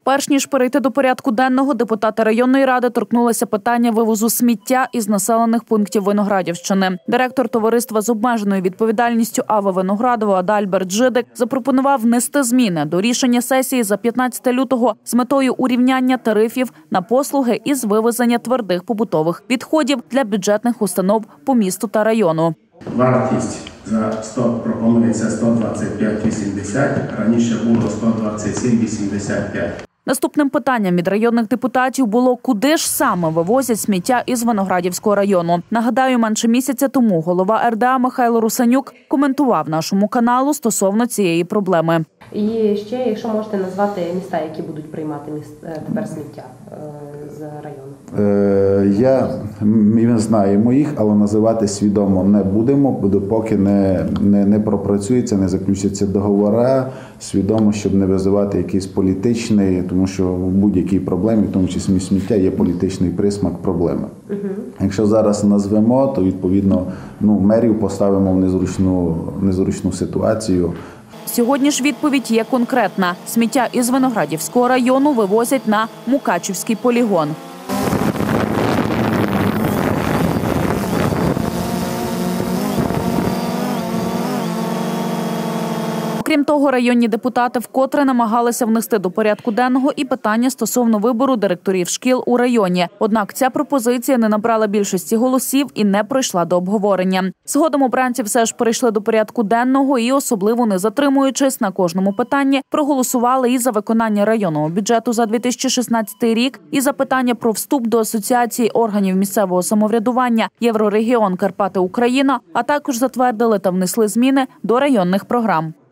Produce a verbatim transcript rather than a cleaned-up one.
Перш ніж перейти до порядку денного, депутати районної ради торкнулися питання вивозу сміття із населених пунктів Виноградівщини. Директор товариства з обмеженою відповідальністю АВА Виноградово Адальберт Жидик запропонував внести зміни до рішення сесії за п'ятнадцяте лютого з метою урівняння тарифів на послуги із вивезення твердих побутових відходів для бюджетних установ по місту та району. Вартість за сто пропонується сто двадцять п'ять вісімдесят, раніше було сто двадцять сім вісімдесят п'ять. Наступним питанням від районних депутатів було, куди ж саме вивозять сміття із Виноградівського району. Нагадаю, менше місяця тому голова ер де а Михайло Русанюк коментував нашому каналу стосовно цієї проблеми. І ще, якщо можете назвати міста, які будуть приймати тепер сміття з району. Е, я, ми знаємо їх, але називати свідомо не будемо, поки не, не, не пропрацюється, не заключаться договори, свідомо, щоб не визивати якийсь політичний, тому що в будь-якій проблемі, в тому числі сміття, є політичний присмак проблеми. Угу. Якщо зараз назвемо, то відповідно ну, мерів поставимо в незручну, незручну ситуацію. Сьогодні ж відповідь є конкретна. Сміття із Виноградівського району вивозять на Мукачівський полігон. Крім того, районні депутати вкотре намагалися внести до порядку денного і питання стосовно вибору директорів шкіл у районі. Однак ця пропозиція не набрала більшості голосів і не пройшла до обговорення. Згодом обранці все ж перейшли до порядку денного і, особливо не затримуючись на кожному питанні, проголосували і за виконання районного бюджету за дві тисячі шістнадцятий рік, і за питання про вступ до Асоціації органів місцевого самоврядування «Єврорегіон Карпати Україна», а також затвердили та внесли зміни до районних програм.